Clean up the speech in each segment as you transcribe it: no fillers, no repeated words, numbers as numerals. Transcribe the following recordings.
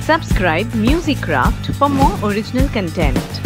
Subscribe Musicraft for more original content.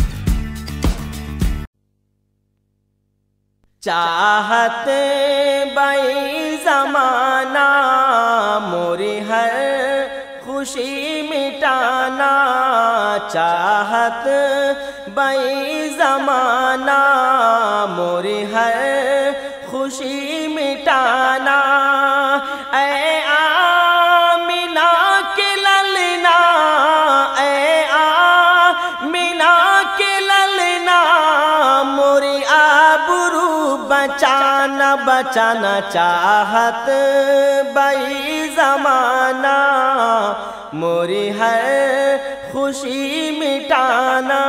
चाहते बाई ज़माना मोरी हर खुशी मिटाना, चाहत बाई ज़माना मोरी हर खुशी मिटाना। ऐ आमिना के ललना, ऐ आमिना के ललना मोरी आबरू बचाना बचाना, चाहत बाई ज़माना मोरी हर खुशी मिटाना।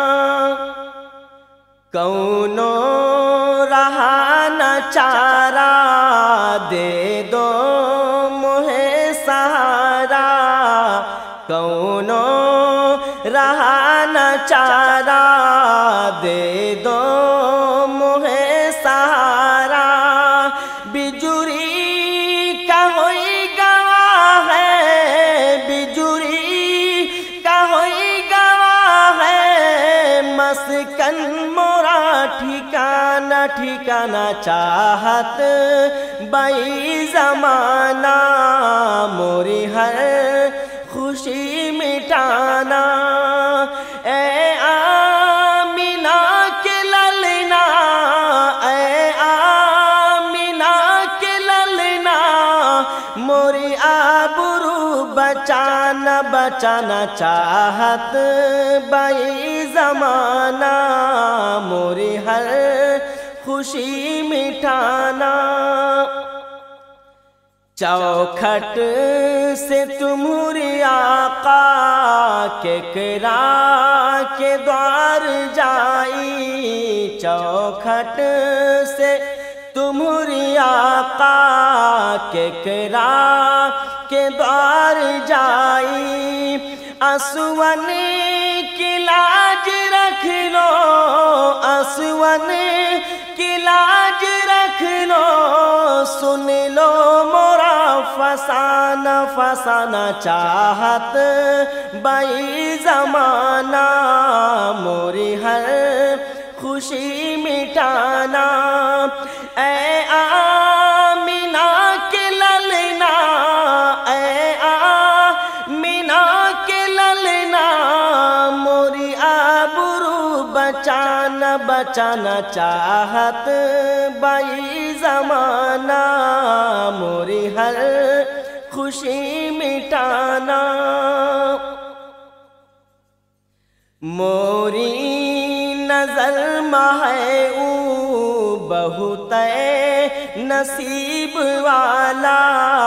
कौनो रहा न चारा दे दो मोहे सहारा, कौनो रहा न चारा दे दो मोहे सहारा। बिजुरी का होई गवाह है, बिजुरी का होई गवाह है, मस्कन मोरा ठिकाना ठिकाना, चाहत बाई ज़माना मोरी हर खुशी मिटाना। ऐ आमिना के ललना, ऐ आमिना के ललना मोरी आबरू बचाना बचाना, चाहत बाई ज़माना मोरी हर खुशी मिटाना। चौखट से तुम्हारी आका केकरा के द्वार जाई, चौखट से तुम्हारी आका केकरा के द्वार जाई। असवन की लाज रख लो, असवन की लाज रख लो, सुन लो मोरा फसाना फसाना, चाहत बाई ज़माना मोरी हर खुशी मिटाना। ऐ आमिना के ललना, ऐ आमिना के ललना मोरी आबरू बचाना बचाना, चाहत बाई ज़माना मोरी हर खुशी मिटाना। मोरी नज़र में है बहुत नसीब वाला,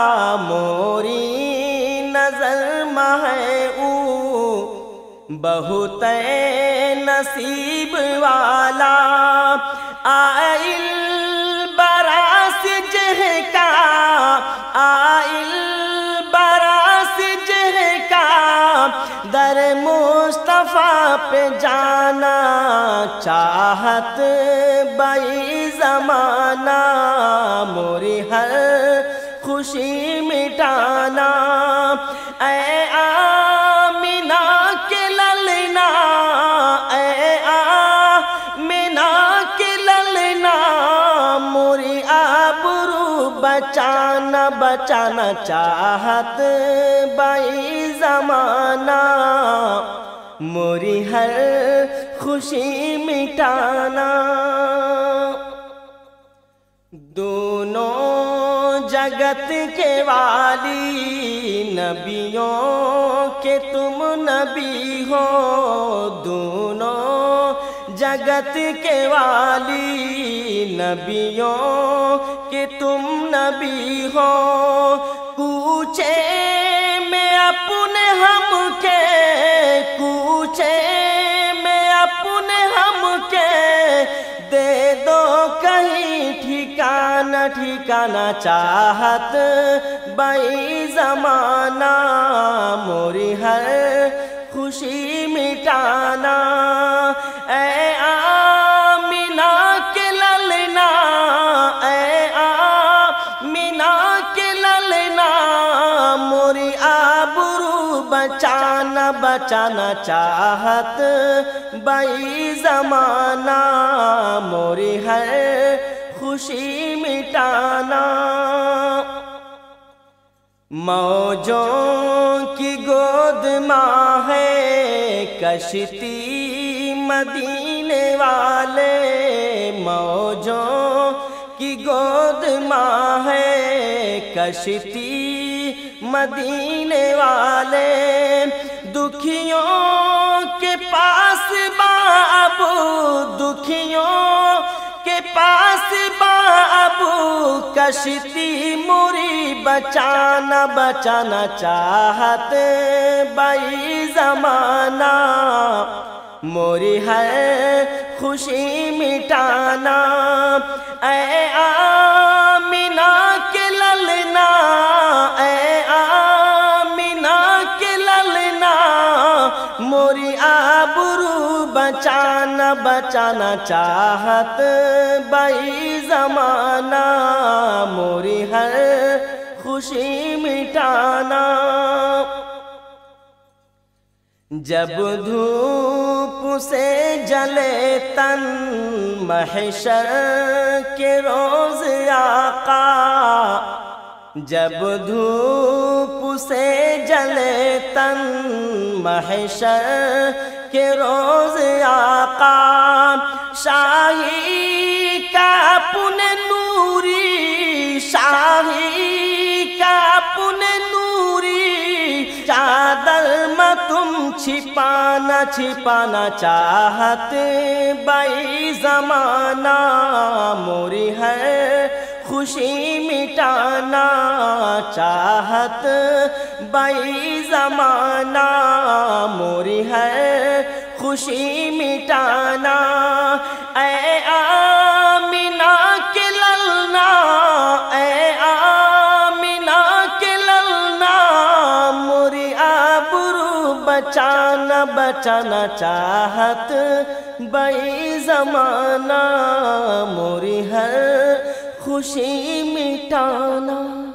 मोरी नज़र में है बहुत नसीब वाला। आइल बरास जहका, आइल बरास जहका, दर मुस्तफ़ा पे जाना, चाहत बाई ज़माना मोरी हर खुशी मिटाना। ऐ आमिना के ललना, ऐ आमिना के ललना मोरी आबरू बचाना बचाना, चाहत बाई ज़माना मोरी हर खुशी मिटाना। दोनों जगत के वाली नबियों के तुम नबी हो, दोनों जगत के वाली नबियों के तुम नबी हो। कूचे में अपने हम के, कूचे में अपने हम के, दे दो कहीं ठिकाना ठिकाना, चाहत बाई ज़माना मोरी हर खुशी मिटाना। ऐ आमिना के ललना, ऐ आमिना के ललना मोरी आबरू बचा بچانا چاہت بائی زمانہ موری ہے خوشی مٹانا موجوں کی گود ماں ہے کشتی مدینے والے موجوں کی گود ماں ہے کشتی مدینے والے دکھیوں کے پاس بابو دکھیوں کے پاس بابو کشتی موری بچانا چاہتے بائی زمانہ موری ہے خوشی مٹانا اے آمینہ کے للنا اے آمینہ کے للنا موری آبرو بچانا چاہت بائی زمانہ موری ہے خوشی مٹانا جب دھوپ سے جلے تن محشر کے روز آقا جب دھوپ سے جلے تن محشر کے روز آقا شاہی کا اپن نوری شاہی کا اپن نوری چادر میں تم چھپانا چاہتے بائی زمانہ موری ہے خوشی مٹانا چاہت بائی زمانہ موری ہے خوشی مٹانا اے آمینہ کے للنا اے آمینہ کے للنا موری آبرو بچانا چاہت بائی زمانہ موری ہے خوشی مٹانا